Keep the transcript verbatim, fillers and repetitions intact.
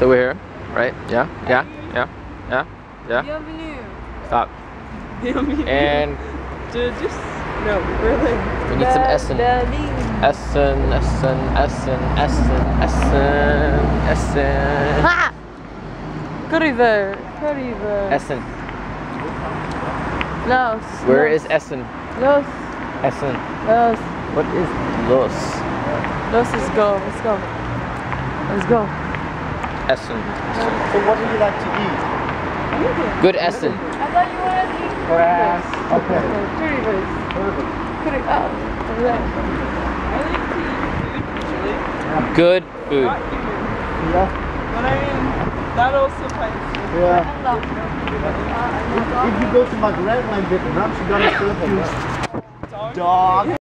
So we're here, right? Yeah, yeah, yeah, yeah, yeah. Bienvenue. Stop. Bienvenue. And Dude, just no, Berlin. we need some Essen. Berlin. Essen, Essen, Essen, Essen, Essen, Essen. Ah! Curryver. Curryver. Essen. Los. Where Los. is Essen? Los. Essen. Los. What is Los? Los, let's go. Let's go. Let's go. Essen. So what do you like to eat? Good Essen. I thought you wanted to eat Grass. Okay. Curryver. Perfect. Curry. Oh, over there. I like to eat food usually. Good food. Not here. Yeah. But I mean, that also fights. Yeah. If, if you go to my grandma in Vietnam, she's gonna serve you dog.